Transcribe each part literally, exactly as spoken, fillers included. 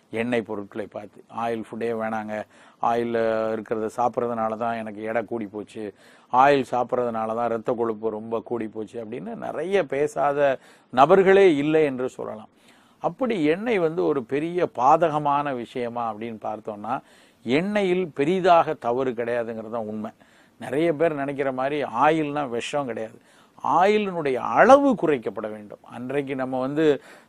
எண்ணெய் பொருட்களை பார்த்து. ஆயில் ஃபுட்டே வேணாங்க, ஆயில் இருக்கிறத சாப்பிட்றதுனால தான் எனக்கு எடை கூடி போச்சு, ஆயில் சாப்பிட்றதுனால தான் இரத்த கொழுப்பு ரொம்ப கூடி போச்சு அப்படின்னு நிறைய பேசாத நபர்களே இல்லை என்று சொல்லலாம். அப்படி எண்ணெய் வந்து ஒரு பெரிய பாதகமான விஷயமா அப்படின்னு பார்த்தோம்னா, எண்ணெயில் பெரிதாக தவறு கிடையாதுங்கிறது தான் உண்மை. நிறைய பேர் நினைக்கிற மாதிரி ஆயில்னா விஷம் கிடையாது. ஆயிலினுடைய அளவு குறைக்கப்பட வேண்டும். அன்றைக்கு நம்ம வந்து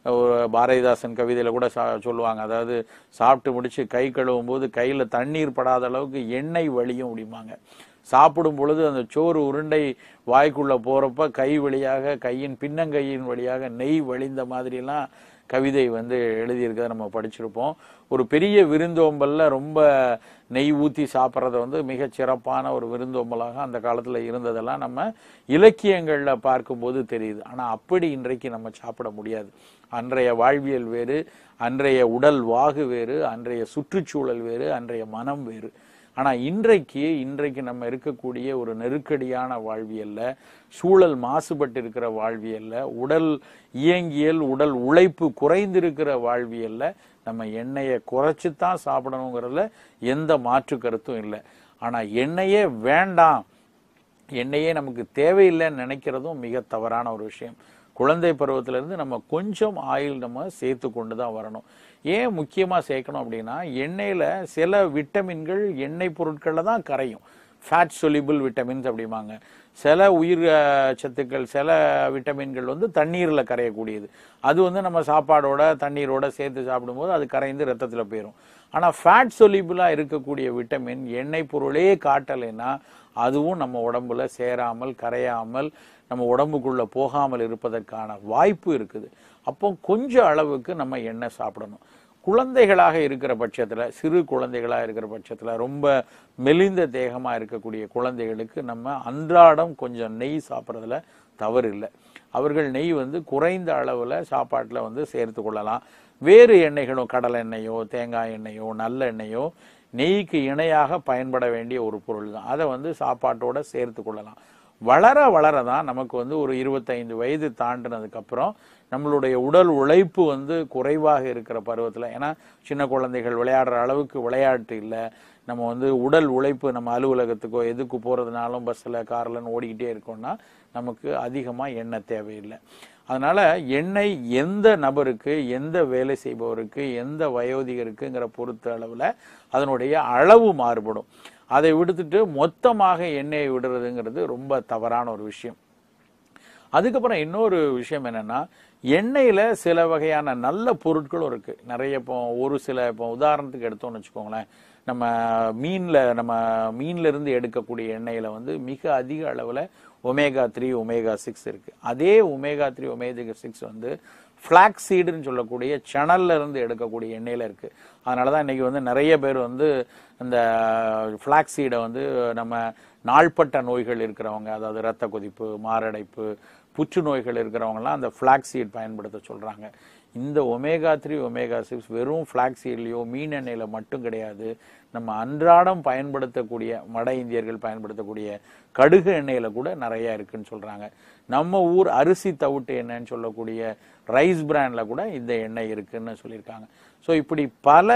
பாரதிதாசன் கவிதையில் கூட சா சொல்லுவாங்க, அதாவது சாப்பிட்டு முடிச்சு கை கழுவும் போது கையில் தண்ணீர் படாத அளவுக்கு எண்ணெய் வழியும் அப்படிம்பாங்க. சாப்பிடும் பொழுது அந்த சோறு உருண்டை வாய்க்குள்ளே போகிறப்ப கை வழியாக, கையின் பின்னங்கையின் வழியாக நெய் வழிந்த மாதிரிலாம் கவிதை வந்து எழுதியிருக்கிறத நம்ம படிச்சிருப்போம். ஒரு பெரிய விருந்தோம்பல்ல ரொம்ப நெய் ஊற்றி சாப்பிட்றத வந்து மிகச் சிறப்பான ஒரு விருந்தோம்பலாக அந்த காலத்தில் இருந்ததெல்லாம் நம்ம இலக்கியங்களில் பார்க்கும்போது தெரியுது. ஆனால் அப்படி இன்றைக்கு நம்ம சாப்பிட முடியாது. அன்றைய வாழ்வியல் வேறு, அன்றைய உடல் வாகு வேறு, அன்றைய சுற்றுச்சூழல் வேறு, அன்றைய மனம் வேறு. ஆனால் இன்றைக்கு இன்றைக்கு நம்ம இருக்கக்கூடிய ஒரு நெருக்கடியான வாழ்வியல்ல, சூழல் மாசுபட்டு இருக்கிற வாழ்வியல்ல, உடல் இயங்கியல் உடல் உழைப்பு குறைந்திருக்கிற வாழ்வியல்ல நம்ம எண்ணெயை குறைச்சி தான் சாப்பிடணுங்கிறதுல எந்த மாற்று கருத்தும் இல்லை. ஆனால் எண்ணெயே வேண்டாம், எண்ணெயே நமக்கு தேவையில்லைன்னு நினைக்கிறதும் மிக தவறான ஒரு விஷயம். குழந்தை பருவத்திலிருந்து நம்ம கொஞ்சம் ஆயில் நம்ம சேர்த்து கொண்டு தான் வரணும். ஏன் முக்கியமாக சேர்க்கணும் அப்படின்னா, எண்ணெயில் சில விட்டமின்கள் எண்ணெய் பொருட்களில் தான் கரையும். ஃபேட் சொலிபிள் விட்டமின்ஸ் அப்படிம்பாங்க. சில உயிர் சத்துக்கள், சில விட்டமின்கள் வந்து தண்ணீரில் கரையக்கூடியது. அது வந்து நம்ம சாப்பாடோட தண்ணீரோட சேர்த்து சாப்பிடும்போது அது கரைந்து ரத்தத்தில் போயிடும். ஆனால் ஃபேட் சொலிபிளாக இருக்கக்கூடிய விட்டமின் எண்ணெய் பொருளே காட்டலைன்னா அதுவும் நம்ம உடம்புல சேராமல், கரையாமல், நம்ம உடம்புக்குள்ளே போகாமல் இருப்பதற்கான வாய்ப்பு இருக்குது. அப்போ கொஞ்சம் அளவுக்கு நம்ம எண்ணெய் சாப்பிடணும். குழந்தைகளாக இருக்கிற பட்சத்தில், சிறு குழந்தைகளாக இருக்கிற பட்சத்தில், ரொம்ப மெலிந்த தேகமாக இருக்கக்கூடிய குழந்தைகளுக்கு நம்ம அன்றாடம் கொஞ்சம் நெய் சாப்பிட்றதுல தவறு இல்லை. அவர்கள் நெய் வந்து குறைந்த அளவில் சாப்பாட்டில் வந்து சேர்த்து கொள்ளலாம். வேறு எண்ணெய்களும், கடலை எண்ணெயோ தேங்காய் எண்ணெயோ நல்லெண்ணெயோ நெய்க்கு இணையாக பயன்பட வேண்டிய ஒரு பொருள் தான். அதை வந்து சாப்பாட்டோட சேர்த்து கொள்ளலாம். வளர வளர தான் நமக்கு வந்து ஒரு இருபத்தைந்து வயது தாண்டினதுக்கப்புறம் நம்மளுடைய உடல் உழைப்பு வந்து குறைவாக இருக்கிற பருவத்தில், ஏன்னா சின்ன குழந்தைகள் விளையாடுற அளவுக்கு விளையாட்டு இல்லை, நம்ம வந்து உடல் உழைப்பு நம்ம அலுவலகத்துக்கோ எதுக்கு போகிறதுனாலும் பஸ்ஸில் கார்லன்னு ஓடிக்கிட்டே இருக்கோம்னா நமக்கு அதிகமாக எண்ணெய் தேவையில்லை. அதனால் எண்ணெய் எந்த நபருக்கு, எந்த வேலை செய்பவருக்கு, எந்த வயோதிகருக்குங்கிற பொறுத்த அளவில் அதனுடைய அளவு மாறுபடும். அதை விடுத்துட்டு மொத்தமாக எண்ணெயை விடுறதுங்கிறது ரொம்ப தவறான ஒரு விஷயம். அதுக்கப்புறம் இன்னொரு விஷயம் என்னென்னா, எண்ணெயில் சில வகையான நல்ல பொருட்களும் இருக்குது. நிறைய இப்போ ஒரு சில இப்போ உதாரணத்துக்கு எடுத்தோம்னு வச்சுக்கோங்களேன், நம்ம மீனில் நம்ம மீன்லேருந்து எடுக்கக்கூடிய எண்ணெயில் வந்து மிக அதிக அளவில் ஒமேகா த்ரீ ஒமேகா சிக்ஸ் இருக்குது. அதே ஒமேகா த்ரீ ஒமேகா சிக்ஸ் வந்து ஃப்ளாக் சீடுன்னு சொல்லக்கூடிய சணல்ல இருந்து எடுக்கக்கூடிய எண்ணெயில் இருக்குது. அதனால தான் இன்றைக்கி வந்து நிறைய பேர் வந்து இந்த ஃப்ளாக் சீடை வந்து நம்ம நாள்பட்ட நோய்கள் இருக்கிறவங்க, அதாவது இரத்த கொதிப்பு, மாரடைப்பு, புற்றுநோய்கள் இருக்கிறவங்கலாம் அந்த ஃப்ளாக் சீட் பயன்படுத்த சொல்கிறாங்க. இந்த ஒமேகா த்ரீ ஒமேகா சிக்ஸ் வெறும் ஃப்ளாக் சீட்லேயோ மீன் எண்ணெயில் மட்டும் கிடையாது, நம்ம அன்றாடம் பயன்படுத்தக்கூடிய வட இந்தியர்கள் பயன்படுத்தக்கூடிய கடுகு எண்ணெயில் கூட நிறையா இருக்குன்னு சொல்கிறாங்க. நம்ம ஊர் அரிசி தவிட்டு எண்ணெய்ன்னு சொல்லக்கூடிய ரைஸ் பிராண்டில் கூட இந்த எண்ணெய் இருக்குன்னு சொல்லியிருக்காங்க. ஸோ இப்படி பல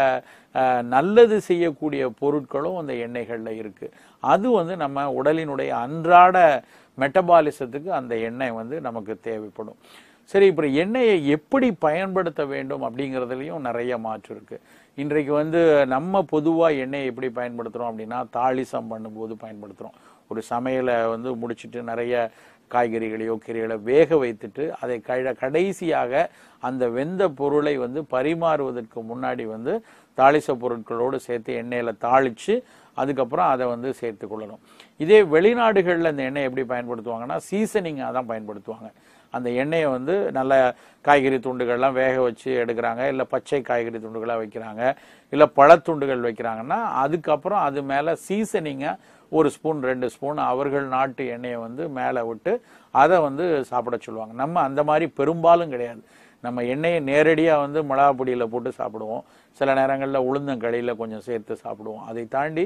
நல்லது செய்யக்கூடிய பொருட்களும் அந்த எண்ணெய்களில் இருக்குது. அது வந்து நம்ம உடலினுடைய அன்றாட மெட்டபாலிசத்துக்கு அந்த எண்ணெய் வந்து நமக்கு தேவைப்படும். சரி, இப்போ எண்ணெயை எப்படி பயன்படுத்த வேண்டும் அப்படிங்கிறதுலையும் நிறைய மாற்று இருக்குது. இன்றைக்கு வந்து நம்ம பொதுவாக எண்ணெயை எப்படி பயன்படுத்துகிறோம் அப்படின்னா, தாளிசம் பண்ணும்போது பயன்படுத்துகிறோம். ஒரு சமையலை வந்து முடிச்சுட்டு நிறைய காய்கறிகளையோ கீரைகளை வேக வைத்துட்டு அதை க கடைசியாக அந்த வெந்த பொருளை வந்து பரிமாறுவதற்கு முன்னாடி வந்து தாளிச பொருட்களோடு சேர்த்து எண்ணெயில் தாளித்து அதுக்கப்புறம் அதை வந்து சேர்த்து கொள்ளணும். இதே வெளிநாடுகளில் இந்த எண்ணெயை எப்படி பயன்படுத்துவாங்கன்னா, சீசனிங்காக தான் பயன்படுத்துவாங்க. அந்த எண்ணெயை வந்து நல்ல காய்கறி துண்டுகள்லாம் வேக வச்சு எடுக்கிறாங்க, இல்லை பச்சை காய்கறி துண்டுகளாக வைக்கிறாங்க, இல்லை பழத்துண்டுகள் வைக்கிறாங்கன்னா அதுக்கப்புறம் அது மேலே சீசனிங்கை ஒரு ஸ்பூன் ரெண்டு ஸ்பூன் அவர்கள் நாட்டு எண்ணெயை வந்து மேலே விட்டு அதை வந்து சாப்பிட சொல்லுவாங்க. நம்ம அந்த மாதிரி பெரும்பாலும் கிடையாது. நம்ம எண்ணெயை நேரடியாக வந்து மிளகா பொடியில் போட்டு சாப்பிடுவோம், சில நேரங்களில் உளுந்தங்களியில் கொஞ்சம் சேர்த்து சாப்பிடுவோம். அதை தாண்டி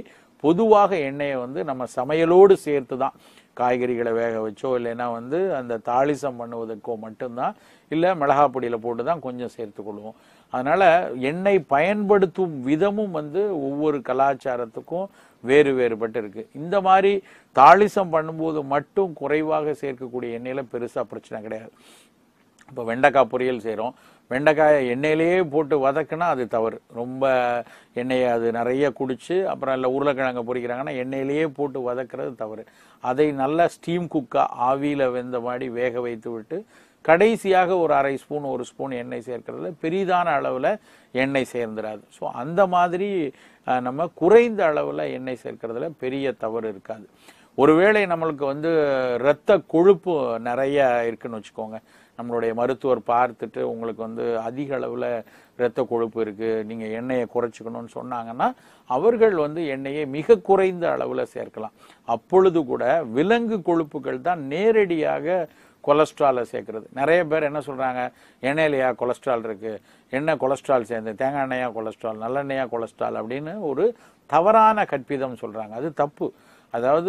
பொதுவாக எண்ணெயை வந்து நம்ம சமையலோடு சேர்த்து தான், காய்கறிகளை வேக வச்சோ இல்லைன்னா வந்து அந்த தாளிசம் பண்ணுவதற்கோ மட்டும்தான், இல்லை மிளகா பொடியில் போட்டு தான் கொஞ்சம் சேர்த்துக்கொள்வோம். அதனால எண்ணெய் பயன்படுத்தும் விதமும் வந்து ஒவ்வொரு கலாச்சாரத்துக்கும் வேறு வேறுபட்டு இருக்கு. இந்த மாதிரி தாளிசம் பண்ணும்போது மட்டும் குறைவாக சேர்க்கக்கூடிய எண்ணெயில பெருசா பிரச்சனை கிடையாது. இப்போ வெண்டைக்காய் பொரியல் செய்கிறோம், வெண்டைக்காயை எண்ணெயிலேயே போட்டு வதக்குனா அது தவறு. ரொம்ப எண்ணெயை அது நிறைய குடிச்சு அப்புறம் இல்லை உருளைக்கிழங்கு பொரிக்கிறாங்கன்னா எண்ணெயிலேயே போட்டு வதக்குறது தவறு. அதை நல்லா ஸ்டீம் குக்கா ஆவியில் வெந்த மாதிரி வேக வைத்து விட்டு கடைசியாக ஒரு அரை ஸ்பூன் ஒரு ஸ்பூன் எண்ணெய் சேர்க்கறதுல பெரிதான அளவில் எண்ணெய் சேர்ந்துடாது. ஸோ அந்த மாதிரி நம்ம குறைந்த அளவில் எண்ணெய் சேர்க்கறதுல பெரிய தவறு இருக்காது. ஒருவேளை நம்மளுக்கு வந்து இரத்த கொழுப்பு நிறைய இருக்குன்னு வச்சுக்கோங்க, நம்மளுடைய மருத்துவர் பார்த்துட்டு உங்களுக்கு வந்து அதிக அளவில் இரத்த கொழுப்பு இருக்குது, நீங்கள் எண்ணெயை குறைச்சிக்கணும்னு சொன்னாங்கன்னா அவர்கள் வந்து எண்ணெயை மிக குறைந்த அளவில் சேர்க்கலாம். அப்பொழுது கூட விலங்கு கொழுப்புகள் தான் நேரடியாக கொலஸ்ட்ராலை சேர்க்கறது. நிறைய பேர் என்ன சொல்கிறாங்க, எண்ணெயிலையா கொலஸ்ட்ரால் இருக்குது, எண்ணெய் கொலஸ்ட்ரால் சேர்ந்து தேங்காய் எண்ணெயா கொலஸ்ட்ரால், நல்லெண்ணெயா கொலஸ்ட்ரால் அப்படின்னு ஒரு தவறான கற்பிதம் சொல்கிறாங்க. அது தப்பு. அதாவது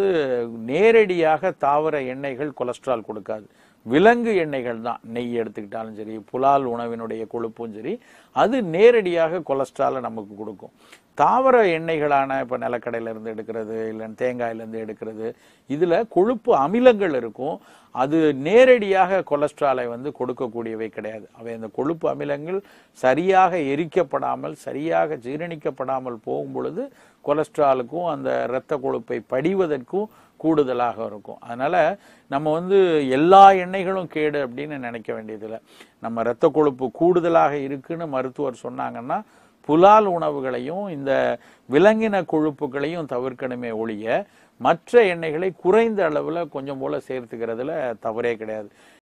நேரடியாக தாவர எண்ணெய்கள் கொலஸ்ட்ரால் கொடுக்காது. விலங்கு எண்ணெய்கள் தான், நெய் எடுத்துக்கிட்டாலும் சரி, புலால் உணவினுடைய கொழுப்பும் சரி, அது நேரடியாக கொலஸ்ட்ராலை நமக்கு கொடுக்கும். தாவர எண்ணெய்களான இப்போ நிலக்கடையிலேருந்து எடுக்கிறது இல்லை தேங்காயிலேருந்து எடுக்கிறது, இதில் கொழுப்பு அமிலங்கள் இருக்கும், அது நேரடியாக கொலஸ்ட்ராலை வந்து கொடுக்கக்கூடியவை கிடையாது. அவை அந்த கொழுப்பு அமிலங்கள் சரியாக எரிக்கப்படாமல் சரியாக ஜீரணிக்கப்படாமல் போகும் பொழுது கொலஸ்ட்ராலுக்கும் அந்த இரத்த கொழுப்பை படிவதற்கும் கூடுதலாக இருக்கும். அதனால நம்ம வந்து எல்லா எண்ணெய்களும் கேடு அப்படின்னு நினைக்க வேண்டியதில்லை. நம்ம இரத்த கொழுப்பு கூடுதலாக இருக்குன்னு மருத்துவர் சொன்னாங்கன்னா புலால் உணவுகளையும் இந்த விலங்கின கொழுப்புகளையும் தவிர்க்கணுமே ஒழிய மற்ற எண்ணெய்களை குறைந்த அளவில் கொஞ்சம் போல சேர்த்துக்கிறதுல தவறே கிடையாது.